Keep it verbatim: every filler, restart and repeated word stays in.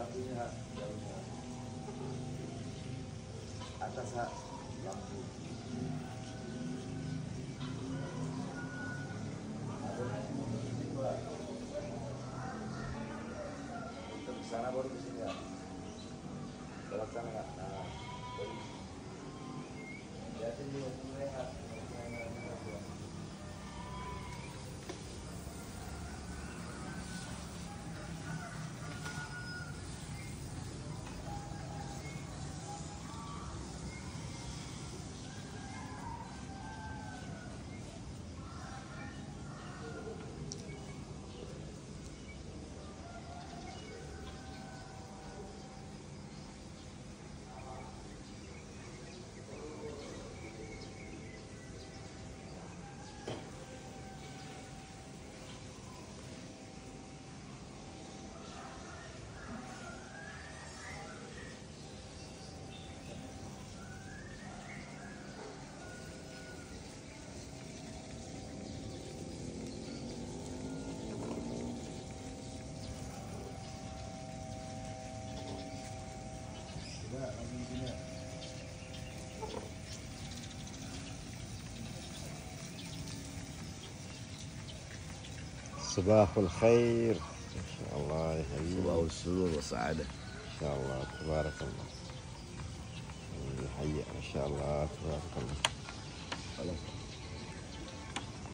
lampunya jauhnya atas hak lampu untuk sana baru ke sini ya lewat sana nggak nah baru jadi juga mereka صباح الخير إن شاء الله يا حبيبي. صباح السرور والسعادة إن شاء الله تبارك الله. يحيي ما شاء الله تبارك الله. خلاص